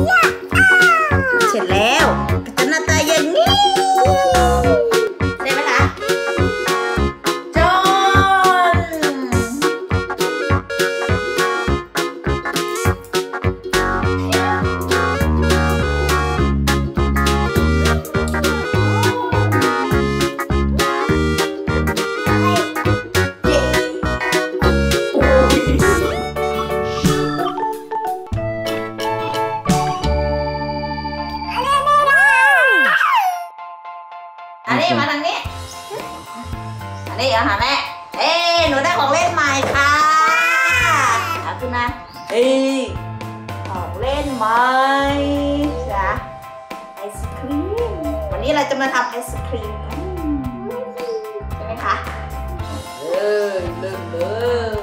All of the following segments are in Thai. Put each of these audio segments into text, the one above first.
เสร็จแล้วจะหน้าตาอย่างนี้ได้ไหมคะจนอันนี้มาทางนี้อันนี้เอาหาแม่หนูได้ของเล่นใหม่ค่ะเอาขึ้นมาของเล่นใหม่จ้ะไอศครีมวันนี้เราจะมาทำไอศครีมใช่ไหมคะเริ่มเลย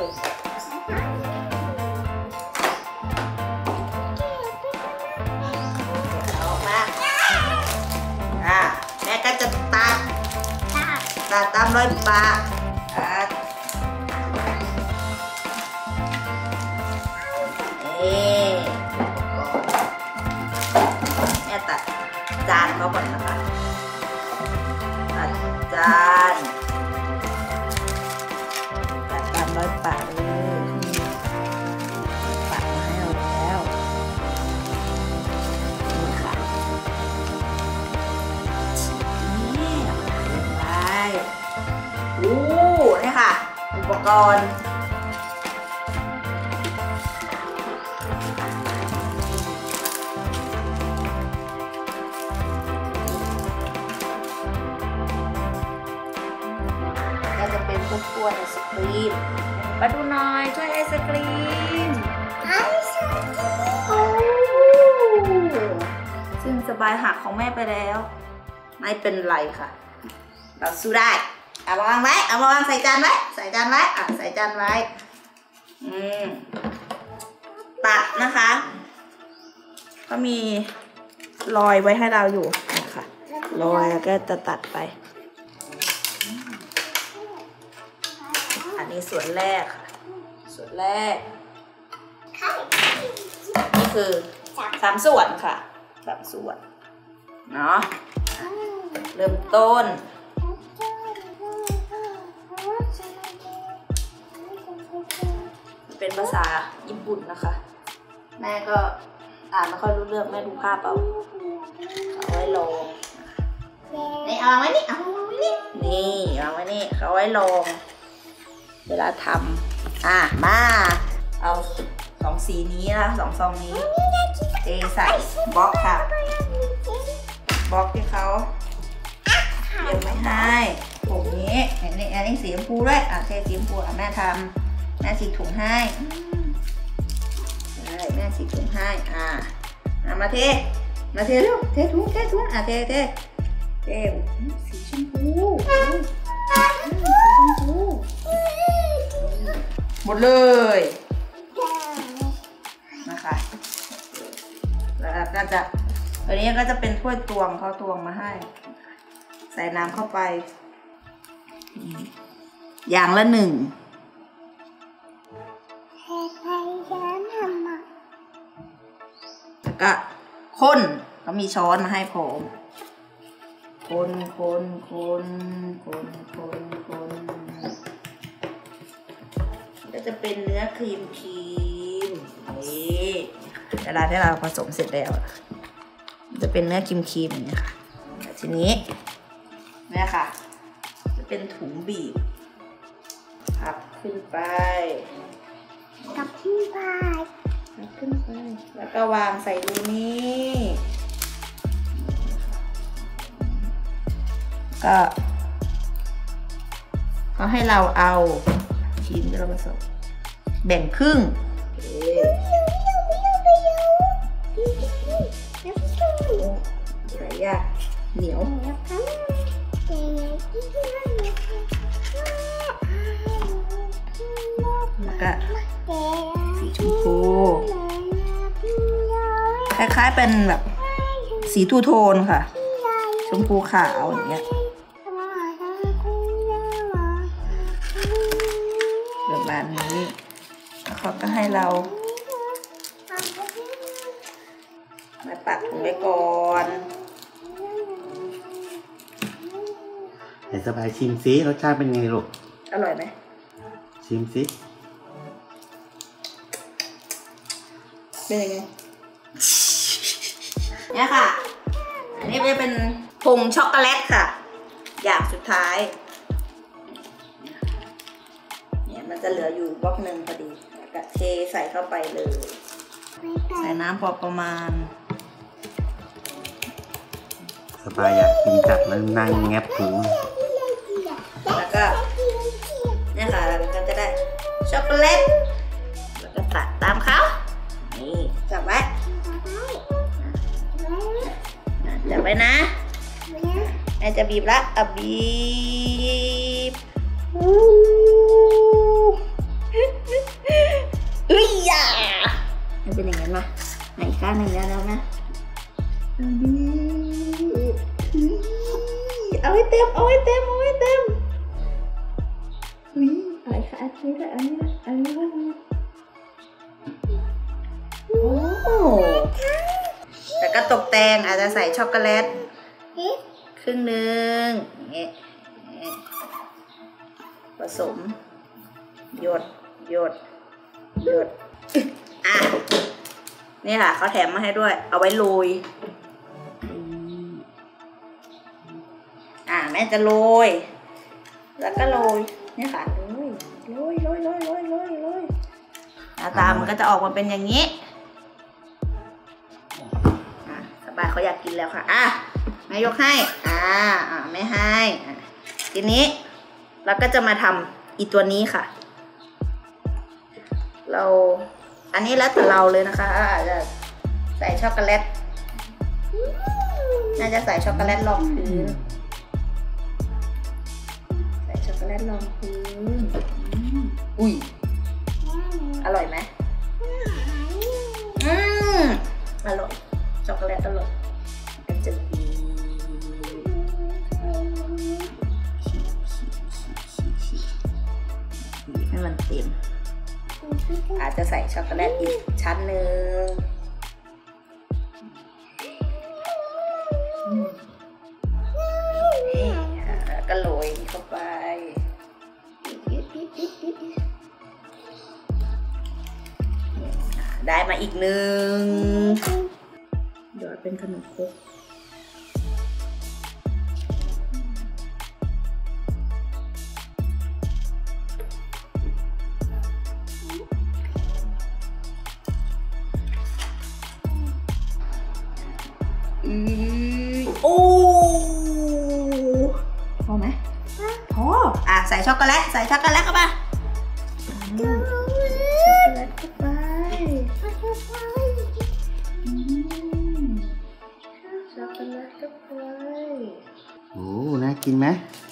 ออกมาแม่ก็จะตัดตามรอยปากแม่ตัดจานเขาก่อนนะคะตัดจานตัดตามรอยปากเลยปากมาให้เราแล้วนี่ค่ะนี่ค่ะอุปกรณ์ก็จะเป็นพวกกล้วยไอศกรีมมาดูหน่อยช่วยไอศกรีมซึ่งสบายหักของแม่ไปแล้วไม่เป็นไรค่ะเราสู้ได้เอามาวางไว้เอามาวางใส่จานไว้ใส่จานไว้ใส่จานไว้ตัดนะคะก็มีรอยไว้ให้เราอยู่นะคะรอยแล้วก็จะตัดไปอันนี้ส่วนแรกค่ะส่วนแรกนี่คือ3 ส่วนค่ะ3 ส่วนเนาะเริ่มต้นเป็นภาษาญี่ปุ่นนะคะแม่ก็อ่านไม่ค่อยรู้เรื่องแม่ดูภาพเอาไว้ลงนี่เอาไว้นี่เอาไว้นี่นี่เอาไว้นี่เขาไว้ลงเวลาทำมาเอา2 สีนี้นะ2 ซองนี้ใส่บล็อกค่ะบล็อกที่เขาเตรียมไว้ให้ถุงนี้อันนี้สีชมพูด้วยเทสีชมพูแม่ทำแม่ฉีกถุงให้แม่ฉีกถุงให้มาเทเร็วเทถุงเทถุงเทสีชมพูหมดเลยนะคะแล้วก็จะตัวนี้ก็จะเป็นถ้วยตวงเขาตวงมาให้ใส่น้ำเข้าไปอย่างละ1แล้วก็คนเขามีช้อนมาให้ผมคนก็จะเป็นเนื้อครีมนี่เวลาที่เราผสมเสร็จแล้วจะเป็นเนื้อครีมอย่างนี้ค่ะทีนี้นี่ค่ะจะเป็นถุงบีบพับขึ้นไปแล้วก็วางใส่รูนี้ก็เขาให้เราเอาครีมที่เราผสมแบ่งครึ่งใส่ยากเหนียวแล้วก็สีชมพูคล้ายๆเป็นแบบสีทูโทนค่ะชมพูขาวอย่างเงี้ยประมาณนี้แล้วเขาก็ให้เรามาปักถุงไว้ก่อนไหนสบายชิมซิรสชาติเป็นไงลูกอร่อยไหมชิมซิเป็นยังไงเนี่ยค่ะ อันนี้จะเป็นผงช็อกโกแลตค่ะ อย่างสุดท้ายเนี่ยมันจะเหลืออยู่บล็อกหนึ่งพอดีแล้วก็เทใส่เข้าไปเลยใส่น้ำพอประมาณสบายอยากกินจัดแล้วนั่งแงบถุงแล้วก็เนี่ยค่ะเราก็จะได้ช็อกโกแลตแล้วก็ตัดตามเขานี่จับไว้จับไว้นะแม่จะบีบละบีบอุ้ยยามันเป็นอย่างนั้นมาไหนข้างหนึ่งแล้วนะบีบเอาให้เต็มเอาให้เต็มเอาให้เต็มอะไรคะอันนี้ละอันนี้ละอันนี้ละโอ้แล้วก็ตกแต่งอาจจะใส่ช็อกโกแลตครึ่งหนึ่งอย่างเงี้ยผสมหยดหยดหยดอ่ะนี่ค่ะเขาแถมมาให้ด้วยเอาไว้โรยแม่จะโรยแล้วก็โรยนี่ค่ะโรยหน้าตามันก็จะออกมาเป็นอย่างนี้สบายเขาอยากกินแล้วค่ะแม่ยกให้ไม่ให้ทีนี้เราก็จะมาทำอีตัวนี้ค่ะอันนี้แล้วแต่เราเลยนะคะอาจจะใส่ช็อกโกแลตน่าจะใส่ช็อกโกแลตรองพื้นใส่ช็อกโกแลตรองพื้นอุ้ยอร่อยไหมอร่อยช็อกโกแลตอร่อยมันจะดีให้มันเต็มอาจจะใส่ช็อกโกแลตอีกชั้นหนึ่งก็โรยเข้าไปได้มาอีกหนึ่งเดี๋ยวเป็นขนมครกโอ้พอไหมพอใส่ช็อกโกแลตเข้าไปช็อกโกแลตเข้าไปช็อกโกแลตเข้าไปโอ้น่ากินไหม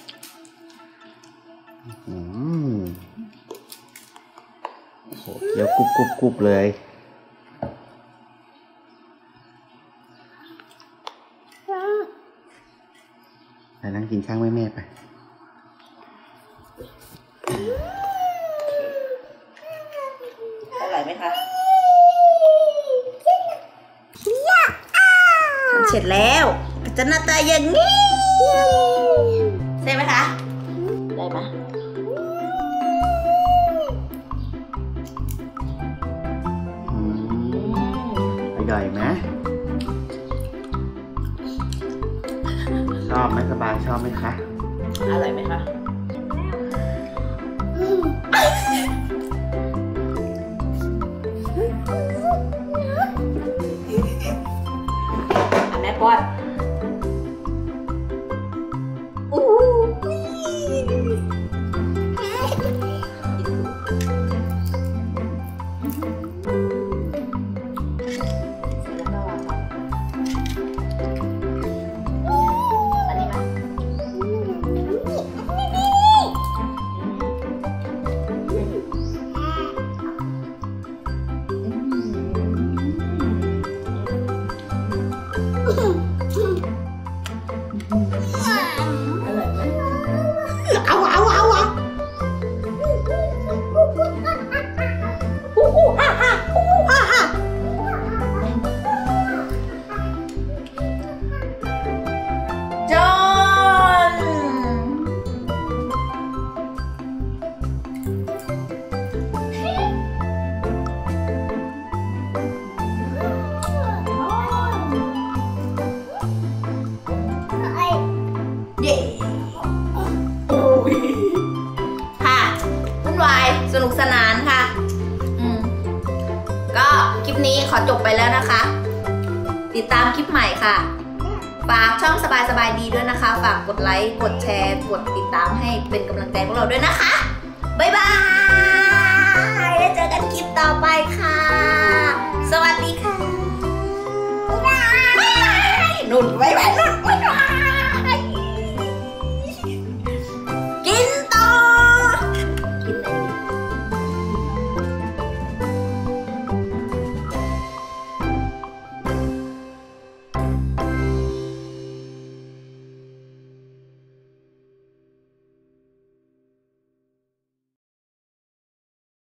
โอ้โหเดี๋ยวกรุบเลยไปนั่งกินข้างแม่ไปอร่อยไหมคะเสร็จแล้วจะหน้าตาอย่างนี้ใช่ไหมคะได้ไหมอร่อยไหมชอบไหมสบายชอบไหมคะอร่อยไหมคะแม่ป้อนไปแล้วนะคะ ติดตามคลิปใหม่ค่ะฝากช่องสบายดีด้วยนะคะฝากกดไลค์กดแชร์กดติดตามให้เป็นกำลังใจพวกเราด้วยนะคะบ๊ายบายแล้วเจอกันคลิปต่อไปค่ะสวัสดีค่ะบ๊ายบายนุ่นบ๊ายบายนุ่น